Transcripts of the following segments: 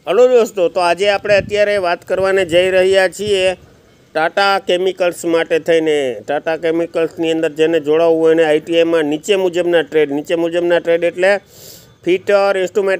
Hello દોસ્તો, તો આજે આપણે અત્યારે વાત કરવાને જઈ રહ્યા છીએ ટાટા કેમિકલ્સ માટે થઈને. ટાટા કેમિકલ્સની અંદર જેને જોડાવવું હોય એને આઈટીઆઈમાં નીચે મુજબના ટ્રેડ એટલે fitter,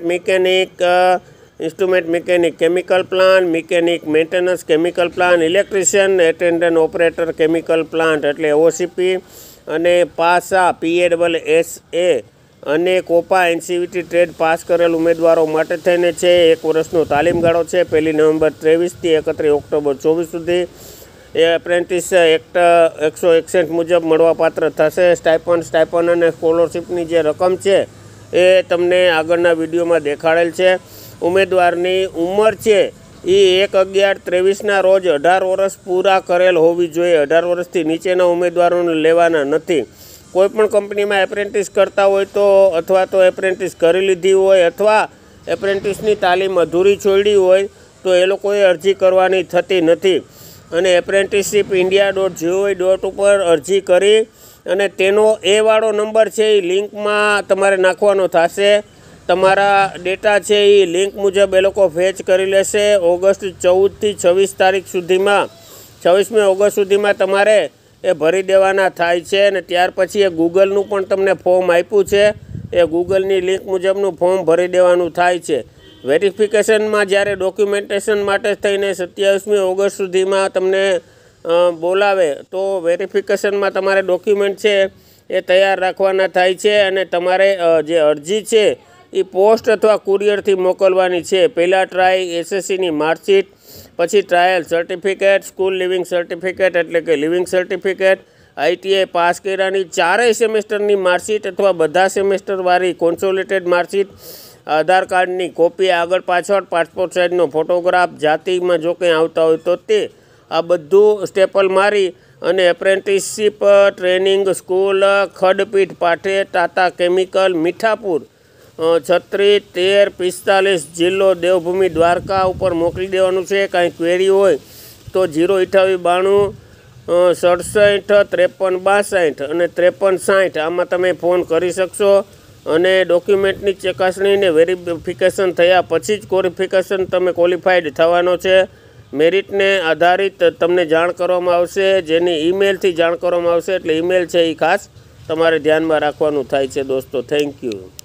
instrument mechanic, chemical plant mechanic, maintenance chemical plant, electrician, attendant operator chemical plant એટલે ઓસીપી, અને પાસા PASSA અને કોપા એનસીવીટી ટ્રેડ પાસ કરેલ ઉમેદવારો માટે થઈને છે. 1 વર્ષનો તાલીમ ગાળો છે. 1 નવેમ્બર 23 થી 31 ઓક્ટોબર 24 સુધી. એ એપ્રેન્ટિસ એક્ટ 161 મુજબ મળવાપાત્ર થશે. સ્ટાઇપન્ડ અને સ્કોલરશીપની જે રકમ છે એ તમને આગળના વિડીયોમાં દેખાડેલ છે. ઉમેદવારની ઉંમર છે એ 1/11/23ના રોજ 18 વર્ષ પૂરા કરેલ હોવી જોઈએ. 18 વર્ષથી નીચેના ઉમેદવારોને લેવાના નથી. કોઈપણ કંપનીમાં એપ્રેન્ટિસ કરતા હોય તો, અથવા તો એપ્રેન્ટિસ કરી લીધી હોય, અથવા એપ્રેન્ટિસની તાલીમ અધૂરી છોડી હોય તો એ લોકોએ અરજી કરવાની થતી નથી. અને એપ્રેન્ટિસશીપ india.gov.in ઉપર અરજી કરી અને તેનો વાળો નંબર છે એ લિંકમાં તમારે નાખવાનો થશે. તમારા ડેટા છે એ લિંક મુજબ એ લોકો ફેચ કરી લેશે. ઓગસ્ટ 14 થી 26 તારીખ સુધીમાં, 26મી ઓગસ્ટ સુધીમાં તમારે એ ભરી દેવાના થાય છે. અને ત્યાર પછી એ ગૂગલનું પણ તમને ફોર્મ આપ્યું છે, એ ગૂગલની લિંક મુજબનું ફોર્મ ભરી દેવાનું થાય છે. વેરિફિકેશનમાં જ્યારે ડોક્યુમેન્ટેશન માટે થઈને 27મી ઓગસ્ટ સુધીમાં તમને બોલાવે તો વેરિફિકેશનમાં તમારે ડોક્યુમેન્ટ છે એ તૈયાર રાખવાના થાય છે. અને તમારે જે અરજી છે એ પોસ્ટ અથવા કુરિયરથી મોકલવાની છે. પહેલાં ટ્રાય એસએસસીની માર્કશીટ, પછી trial certificate, school leaving certificate એટલે કે લિવિંગ સર્ટિફિકેટ, આઈટીઆઈ પાસ કર્યાની 4 સેમેસ્ટરની માર્કશીટ અથવા બધા સેમેસ્ટરવાળી કોન્સોલિડેટેડ માર્કશીટ, આધાર કાર્ડની કોપી આગળ પાછળ, પાસપોર્ટ સાઇઝનો ફોટોગ્રાફ, જાતિમાં જો કંઈ આવતા હોય તો તે, આ બધું સ્ટેપલ મારી અને એપ્રેન્ટિસશીપ ટ્રેનિંગ સ્કૂલ, ખડપીઠ પાઠે, ટાટા કેમિકલ, મીઠાપુર, 361345, જિલ્લો દેવભૂમિ દ્વારકા ઉપર મોકલી દેવાનું છે. કાંઈ ક્વેરી હોય તો 05892 67 53 62 અને 53 60 આમાં તમે ફોન કરી શકશો. અને ડોક્યુમેન્ટની ચકાસણીને વેરિફિકેશન થયા પછી જ તમે ક્વોલિફાઈડ થવાનો છે. મેરિટને આધારિત તમને જાણ કરવામાં આવશે, જેની ઈમેલથી જાણ કરવામાં આવશે. એટલે ઈમેલ છે એ ખાસ તમારે ધ્યાનમાં રાખવાનું થાય છે દોસ્તો. Thank you.